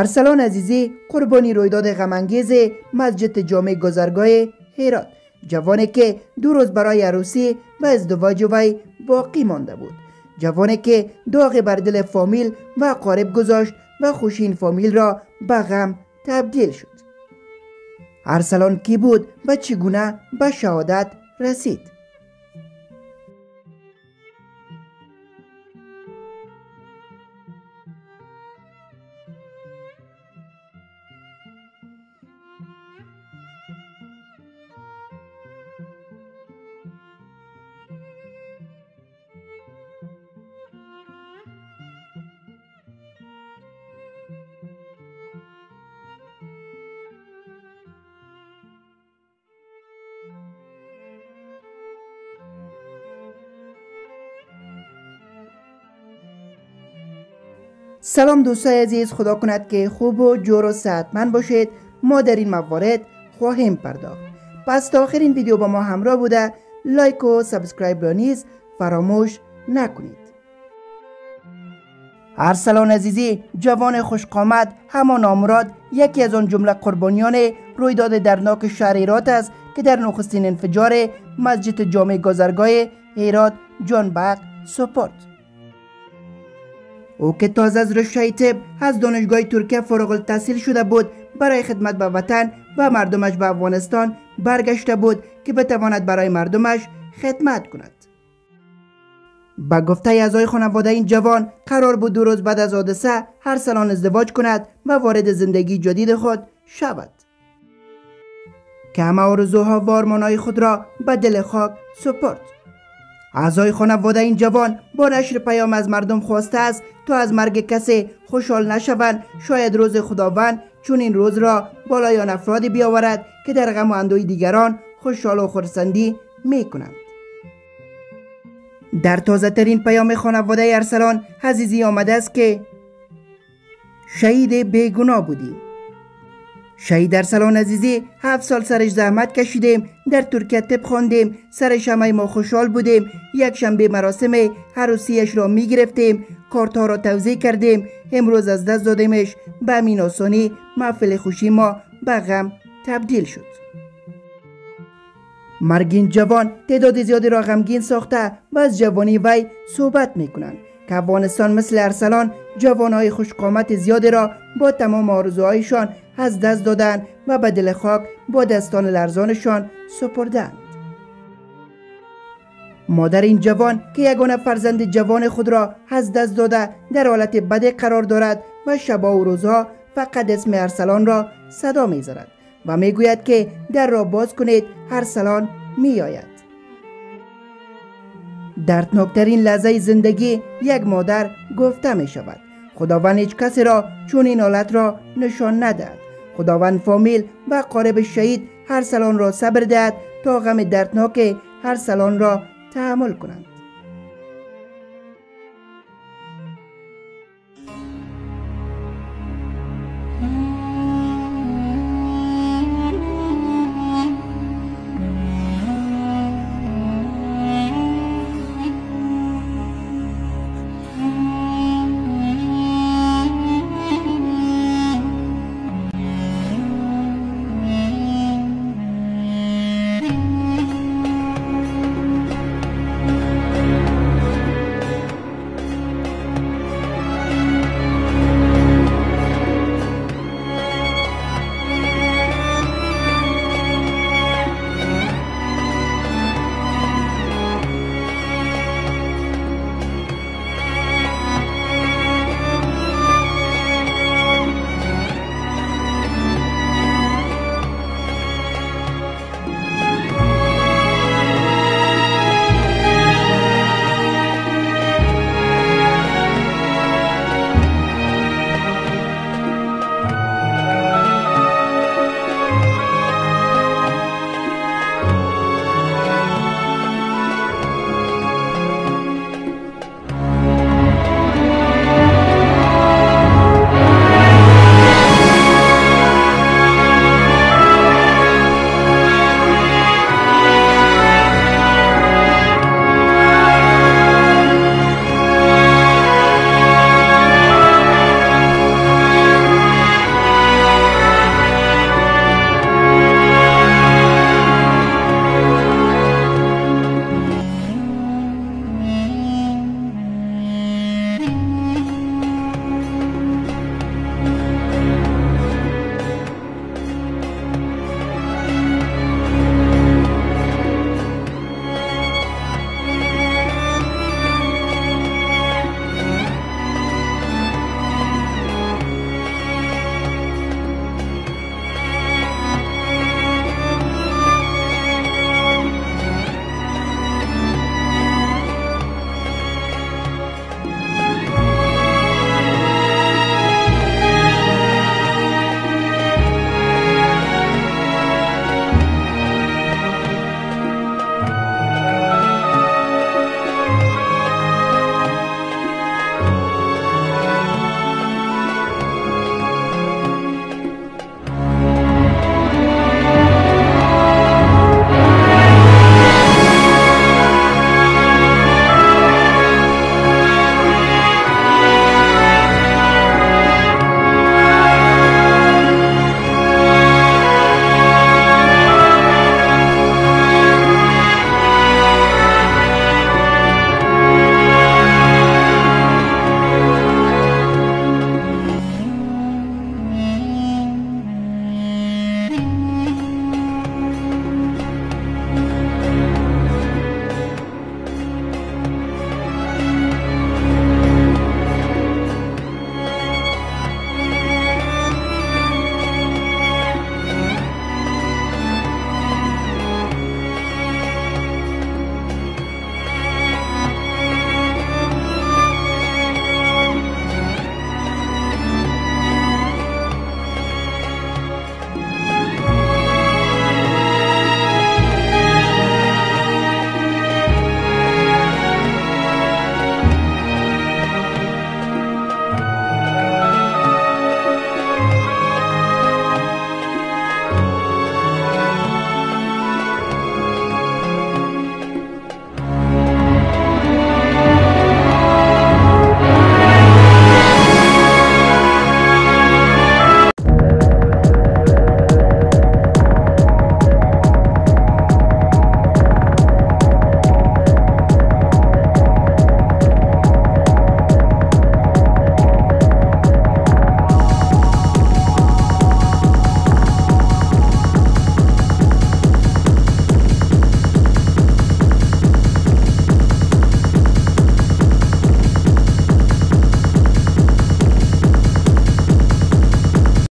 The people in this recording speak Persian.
ارسلان عزیزی قربانی رویداد غم‌انگیز مسجد جامع گذرگاه هرات، جوانی که 2 روز برای عروسی و ازدواج وی باقی مانده بود، جوانی که داغ بر دل فامیل و اقارب گذاشت و خوشی این فامیل را به غم تبدیل شد. ارسلان کی بود و چگونه به شهادت رسید؟ سلام دوستای عزیز، خدا کند که خوب و جور و صحتمند باشید. ما در این موارد خواهیم پرداخت. پس تا آخر این ویدیو با ما همراه بوده لایک و سابسکرایب را نیز فراموش نکنید. ارسلان عزیزی جوان خوشقامت، همان نامراد، یکی از آن جمله قربانیان رویداد دردناک شهر هرات است که در نخستین انفجار مسجد جامع گذرگاه هرات جان به حق سپرد. او که تازه از رشته طب از دانشگاه ترکیه فارغ التحصیل شده بود، برای خدمت به وطن و مردمش به افغانستان برگشته بود که بتواند برای مردمش خدمت کند. با گفته اعضای خانواده این جوان قرار بود 2 روز بعد از حادثه ارسلان ازدواج کند و وارد زندگی جدید خود شود که همه آرزوها و آرمان‌های خود را به دل خاک سپرد. اعضای خانواده این جوان با نشر پیام از مردم خواسته است تا از مرگ کسی خوشحال نشوند، شاید روز خداوند چون این روز را بالای آن افرادی بیاورد که در غم و اندوه دیگران خوشحال و خرسندی می کنند. در تازه ترین پیام خانواده ارسلان عزیزی آمده است که شهید بیگناه بودیم. شهید ارسلان عزیزی 7 سال سرش زحمت کشیدیم، در ترکیه طب خواندیم، سرش همه ما خوشحال بودیم. یک شنبه مراسم عروسیش را می گرفتیم، کارت‌ها را توزیع کردیم. امروز از دست دادیمش. به همین آسانی محفل خوشی ما به غم تبدیل شد. مرگ این جوان تعداد زیادی را غمگین ساخته و از جوانی وی صحبت می کنند که افغانستان مثل ارسلان جوانهای خوشقامت زیادی را با تمام آرزوهایشان از دست دادند و به دل خاک با دستان لرزانشان سپردند. مادر این جوان که یگانه فرزند جوان خود را از دست داده در حالت بد قرار دارد و شبا و روزها فقط اسم ارسلان را صدا می زند و می گوید که در را باز کنید، ارسلان می آید. دردناکترین لحظه زندگی یک مادر گفته می شود. خداوند هیچ کسی را چون این حالت را نشان ندهد. خداوند فامیل و اقارب شهید ارسلان را صبر دهد تا غم دردناک ارسلان را تحمل کنند.